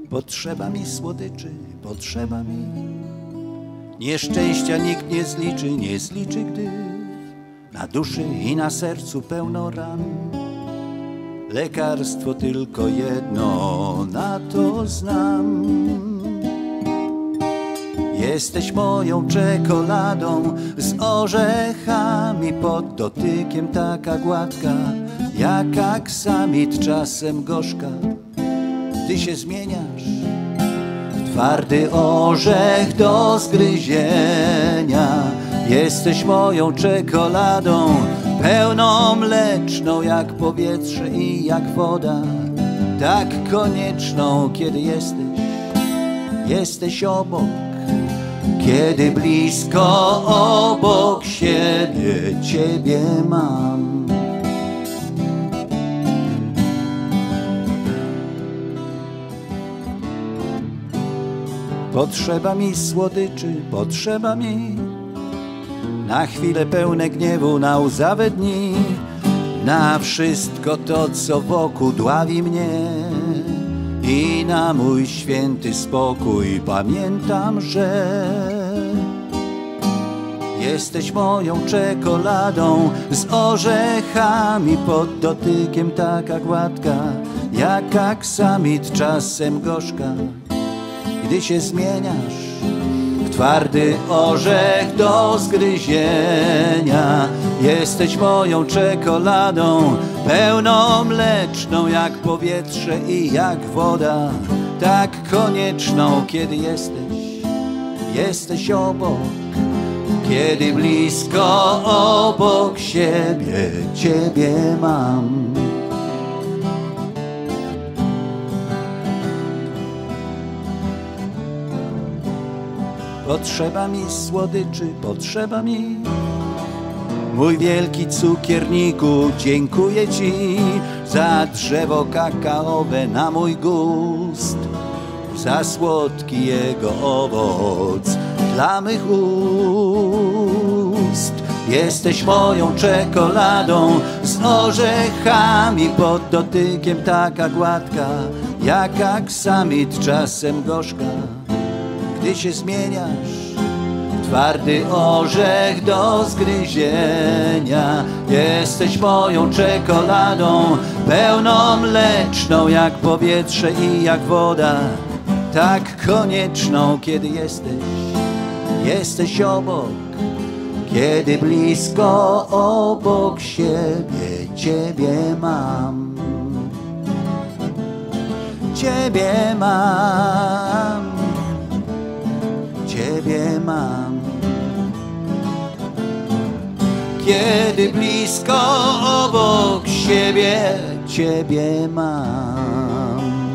Potrzeba mi słodyczy, potrzeba mi. Nieszczęścia nikt nie zliczy, gdy na duszy i na sercu pełno ran. Lekarstwo tylko jedno, na to znam. Jesteś moją czekoladą z orzechami, pod dotykiem taka gładka, jak aksamit, czasem gorzka. Ty się zmieniasz w twardy orzech do zgryzienia. Jesteś moją czekoladą, pełną mleczną jak powietrze i jak woda, tak konieczną, kiedy jesteś obok, kiedy blisko obok siebie Ciebie mam. Potrzeba mi słodyczy, potrzeba mi na chwile pełne gniewu, na łzawe dni, na wszystko to, co wokół dławi mnie i na mój święty spokój. Pamiętam, że jesteś moją czekoladą z orzechami, pod dotykiem taka gładka, jak aksamit, czasem gorzka. Gdy się zmieniasz w twardy orzech do zgryzienia, jesteś moją czekoladą, pełną mleczną jak powietrze i jak woda, tak konieczną, kiedy jesteś obok, kiedy blisko obok siebie Ciebie mam. Potrzeba mi słodyczy, potrzeba mi. Mój wielki cukierniku, dziękuję Ci za drzewo kakaowe na mój gust, za słodki jego owoc dla mych ust. Jesteś moją czekoladą z orzechami, pod dotykiem taka gładka, jak aksamit, czasem gorzka. Gdy się zmieniasz w twardy orzech do zgryzienia, jesteś moją czekoladą, pełną mleczną jak powietrze i jak woda, tak konieczną, kiedy jesteś obok, kiedy blisko obok siebie Ciebie mam. Ciebie mam, Ciebie mam. Kiedy blisko obok siebie Ciebie mam.